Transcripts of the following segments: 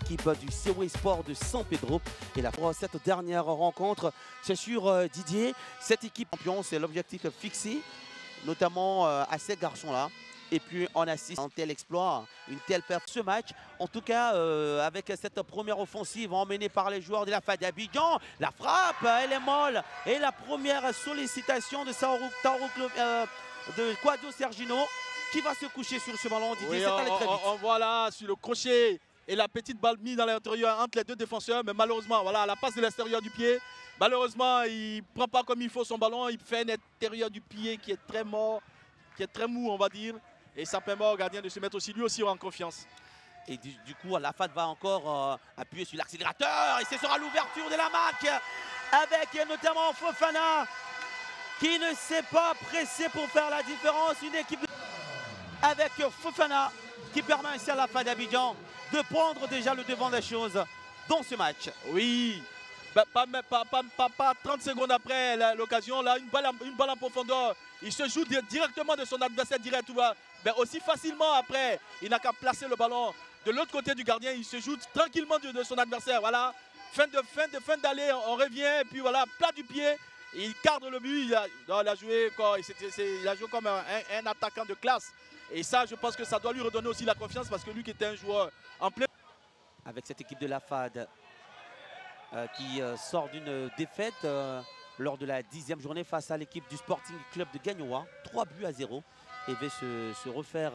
l'équipe du Sewe Sport de San Pedro. Et là, pour cette dernière rencontre, c'est sur Didier. Cette équipe champion, c'est l'objectif fixé, notamment à ces garçons-là. Et puis on assiste à un tel exploit, une telle perte. Ce match, en tout cas, avec cette première offensive emmenée par les joueurs de la FAD d'Abidjan, la frappe, elle est molle. Et la première sollicitation de de Quadio Sergino, qui va se coucher sur ce ballon. Didier, oui, c'est allé très vite. on voit là sur le crochet et la petite balle mise dans l'intérieur entre les deux défenseurs. Mais malheureusement, voilà, la passe de l'extérieur du pied. Malheureusement, il ne prend pas comme il faut son ballon. Il fait un intérieur du pied qui est très mort, qui est très mou, on va dire. Et ça permet au gardien de se mettre aussi lui aussi en confiance. Et du coup, la FAD va encore appuyer sur l'accélérateur. Et ce sera l'ouverture de la marque avec notamment Fofana qui ne s'est pas pressé pour faire la différence. Une équipe avec Fofana qui permet ainsi à la FAD d'Abidjan de prendre déjà le devant des choses dans ce match. Oui, pas 30 secondes après l'occasion, là, une balle en profondeur. Il se joue directement de son adversaire direct. Mais aussi facilement après, il n'a qu'à placer le ballon de l'autre côté du gardien. Il se joue tranquillement de son adversaire. Voilà, fin d'aller, on revient. Et puis voilà, plat du pied. Il cadre le but. Il a joué comme un attaquant de classe. Et ça, je pense que ça doit lui redonner aussi la confiance parce que lui qui était un joueur en plein. Avec cette équipe de la FAD qui sort d'une défaite lors de la 10e journée face à l'équipe du Sporting Club de Gagnoa, 3-0. Et va se refaire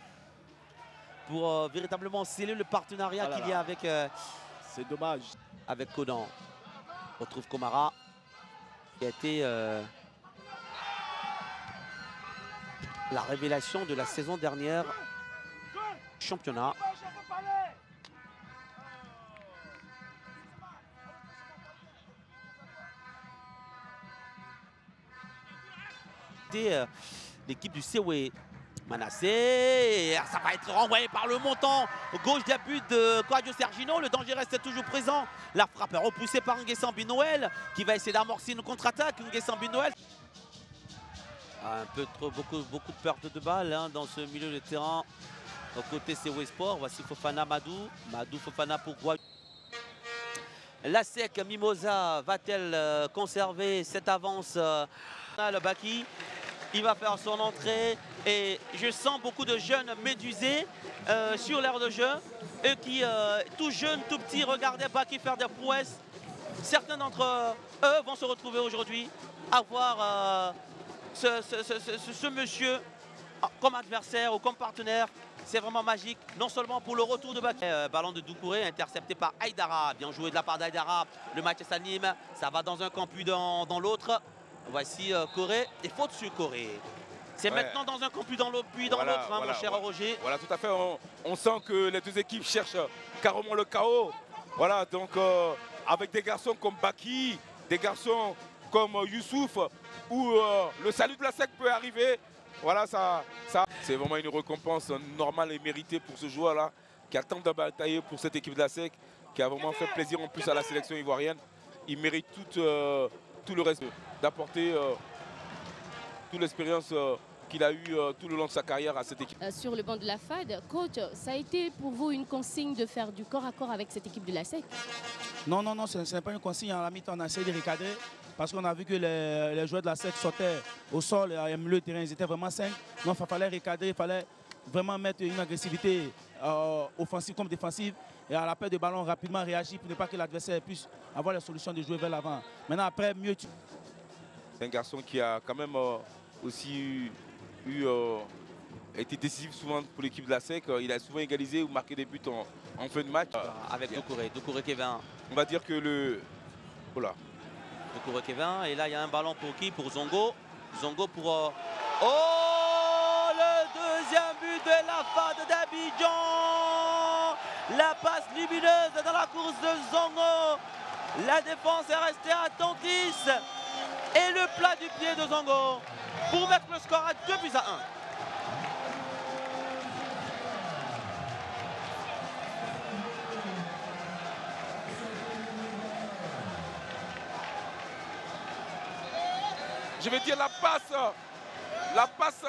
pour véritablement sceller le partenariat qu'il y a avec... c'est dommage. Avec Conan. On retrouve Komara qui a été la révélation de la saison dernière championnat. L'équipe du Sewe Manassé, ça va être renvoyé par le montant gauche d'appui de Quadio Sergino. Le danger reste toujours présent. La frappe est repoussée par Nguessan Binoël qui va essayer d'amorcer une contre-attaque. Nguessan Binoël. Un peu trop, beaucoup de perte de balles dans ce milieu de terrain. Au côté Sewe Sport, voici Fofana Madou. Madou Fofana pour Guadio. La SEC Mimosa va-t-elle conserver cette avance? Le Baki, il va faire son entrée et je sens beaucoup de jeunes médusés sur l'aire de jeu. Eux qui, tout jeunes, tout petits, regardaient Baki faire des prouesses. Certains d'entre eux vont se retrouver aujourd'hui à voir ce monsieur comme adversaire ou comme partenaire. C'est vraiment magique, non seulement pour le retour de Baki. Ballon de Doucouré intercepté par Aïdara. Bien joué de la part d'Aïdara. Le match s'anime, ça va dans un camp puis dans l'autre. Voici Corée et faute sur Corée. C'est maintenant dans un camp puis dans l'autre, mon cher Roger. Voilà, tout à fait. On sent que les deux équipes cherchent carrément le chaos. Voilà, donc avec des garçons comme Baki, des garçons comme Youssouf, où le salut de la SEC peut arriver. Voilà, ça c'est vraiment une récompense normale et méritée pour ce joueur-là, qui a tant de batailler pour cette équipe de la SEC, qui a vraiment fait plaisir en plus à la sélection ivoirienne. Il mérite tout le reste, d'apporter toute l'expérience qu'il a eue tout le long de sa carrière à cette équipe. Sur le banc de la FAD, coach, ça a été pour vous une consigne de faire du corps à corps avec cette équipe de la SEC? Non, ce n'est pas une consigne. À la mi-temps, on a essayé de recadrer parce qu'on a vu que les joueurs de la SEC sortaient au sol et à milieu de terrain, ils étaient vraiment 5. Donc il fallait recadrer, il fallait vraiment mettre une agressivité offensive comme défensive. Et à la perte de ballon, rapidement réagir pour ne pas que l'adversaire puisse avoir la solution de jouer vers l'avant. Maintenant, après, mieux tu... C'est un garçon qui a quand même aussi été décisif souvent pour l'équipe de la SEC. Il a souvent égalisé ou marqué des buts en fin de match. Avec Doucouré Kevin. On va dire que le... Voilà. Doucouré Kevin. Et là, il y a un ballon pour qui? Pour Zongo. Zongo pour... Oh, le deuxième but de la FAD d'Abidjan. La passe lumineuse dans la course de Zongo. La défense est restée attentive. Et le plat du pied de Zongo pour mettre le score à 2-1. Je vais dire la passe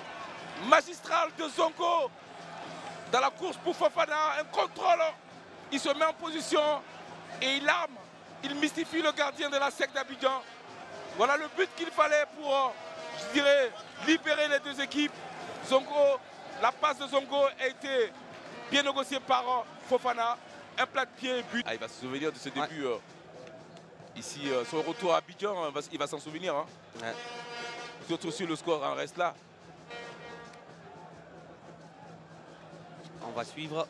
magistrale de Zongo dans la course pour Fofana, un contrôle Il se met en position et il arme, il mystifie le gardien de la SEC d'Abidjan. Voilà le but qu'il fallait pour, je dirais, libérer les deux équipes. Zongo, la passe de Zongo a été bien négociée par Fofana. Un plat de pied, but. Ah, il va se souvenir de ce début. Ici, son retour à Abidjan, il va s'en souvenir. Hein. Ouais. Surtout si le score en reste là. On va suivre.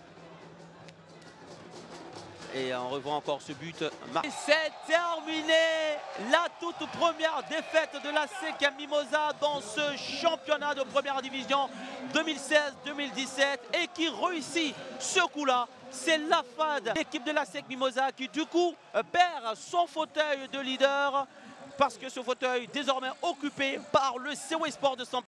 Et on revoit encore ce but. Et c'est terminé. La toute première défaite de la SEC Mimosa dans ce championnat de première division 2016-2017 et qui réussit ce coup-là. C'est la FAD, l'équipe de la SEC Mimosa qui du coup perd son fauteuil de leader parce que ce fauteuil désormais occupé par le COE Sport de Saint-Pierre.